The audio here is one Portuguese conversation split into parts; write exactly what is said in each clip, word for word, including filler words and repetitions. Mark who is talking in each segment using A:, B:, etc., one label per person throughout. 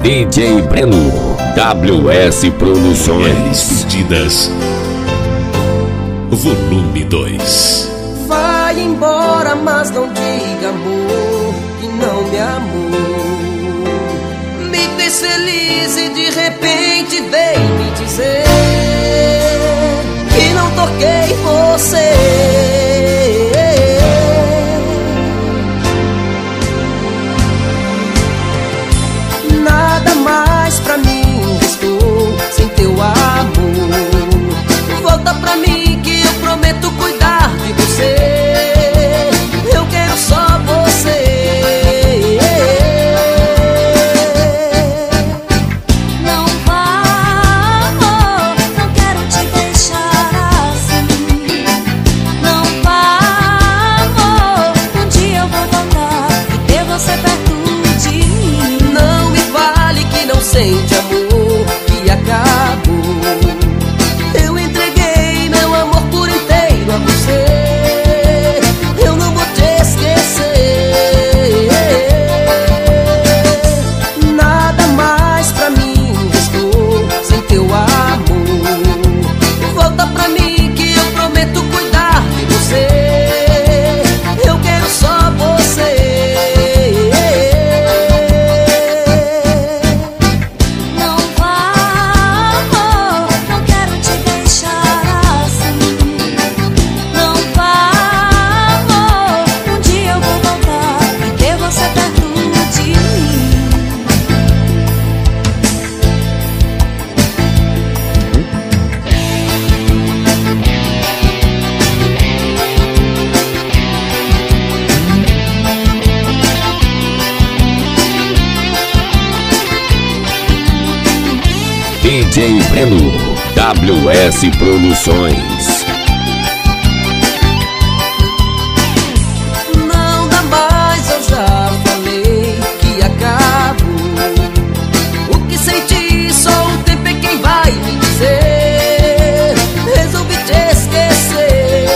A: D J Breno, W S Produções.
B: Despedidas, volume dois.
C: Vai embora, mas não diga, amor, que não me amou. Me fez feliz e de repente veio me dizer que não toquei você. Nada mais pra mim restou sem teu amor. Volta pra mim que eu prometo cuidar de você. Eu quero só você.
D: Não vá, amor, não quero te deixar assim. Não vá, amor, um dia eu vou voltar e ter você perto de mim.
C: Não me fale que não sente amor, que acabou. Eu entreguei meu amor por inteiro a você. Eu não vou te esquecer. Nada mais pra mim restou sem teu amor. Volta pra mim que eu prometo cuidar de você. Eu quero só você.
D: Não vá, amor, não quero te deixar assim. Não vá, amor, um dia eu vou voltar e ter você perto de mim.
A: D J Breno, W S Produções.
C: Não dá mais, eu já falei que acabou. O que senti, só o tempo é quem vai me dizer. Resolvi te esquecer.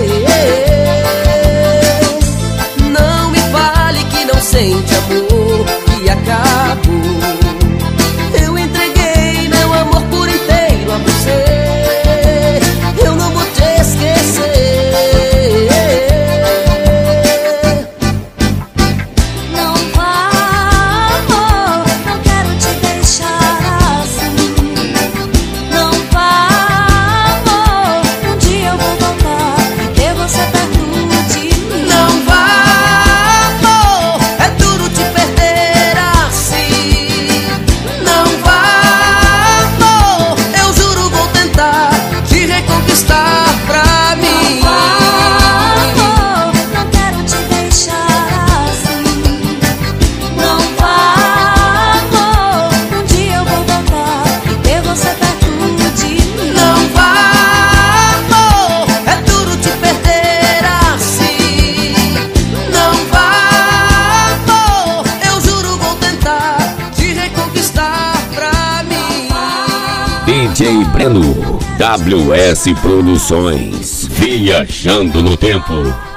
C: Não me fale que não sente amor, que acabou. Eu entreguei meu amor por inteiro a você. Eu não vou te esquecer.
D: Não vá, amor, não quero te deixar assim. Não vá, amor, um dia eu vou voltar e ter você perto de mim.
C: Não vá, amor, é duro te perder assim. Não vá, amor, eu juro vou tentar te reconquistar pra mim.
D: Não vá, amor, não quero te deixar assim. Não vá, amor, um dia eu vou voltar e ter você perto de mim.
C: Não vá, amor, é duro te perder assim. Não vá, amor, eu juro vou tentar te reconquistar pra mim.
A: D J Breno, W S Produções. Viajando no tempo.